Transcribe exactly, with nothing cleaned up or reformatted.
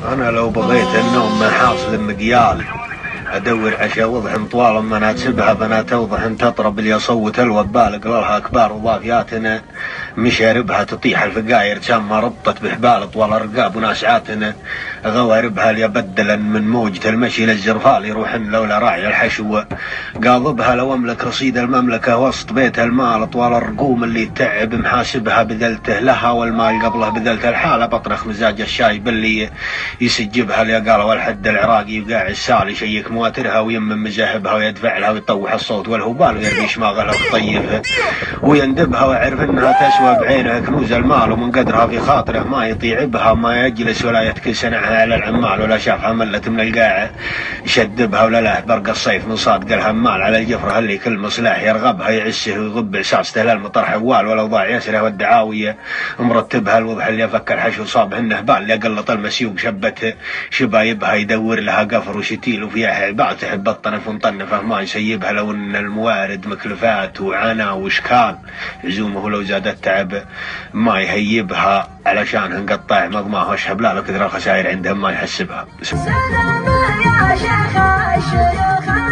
انا لو بغيت النوم من حاصل مقيال ادور عشاء وضح طوال منات سبها بنات اوضح تطرب اللي يصوت الوبال قلالها كبار وضافياتنا مشاربها تطيح الفقاير تسمى ربطت بحبال طوال الرقاب وناسعاتنا غواربها ليبدلا من موجة المشي للزرفال يروحن لولا راعي الحشو قاضبها لو املك رصيد المملكة وسط بيت المال طوال الرقوم اللي تعب محاسبها بذلته لها والمال قبله بذلته الحالة بطرخ مزاج الشاي باللي يسجبها ليقال والحد العراقي وقاع السال يشيك مواترها ويمم مزاهبها ويدفع لها ويطوح الصوت والهبال غير بيشماغلها ويطيفها ويندبها ويعرف انها تسوى بعينها كنوز المال ومن قدرها في خاطره ما يطيع بها ما يجلس ولا يتكسنعها على العمال ولا شافها ملت من القاعه يشدبها ولا لا برق الصيف من صادق الهمال على الجفره اللي كل مصلاح يرغبها يعسه ويغب عساس تهلال مطر حوال ولو ضاع يسره والدعاويه مرتبها الوضح اللي يفكر حشو صابه النهبال اللي قلط المسيوق شبته شبايبها يدور لها قفر وشتيل وفيها بعد تحب الطنف ومطنفه ما يسيبها لو ان الموارد مكلفات وعنا واشكال عزومه لو زادت تعب ما يهيبها علشان نقطع مضماه واشهب لا لو كثر الخسائر عندهم ما يحسبها. سلام يا شيخ الشيوخ